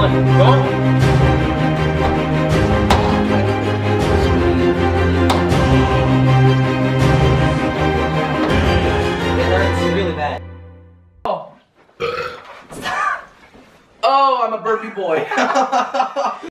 on, go on. Really bad. Oh. Oh, I'm a burpee boy.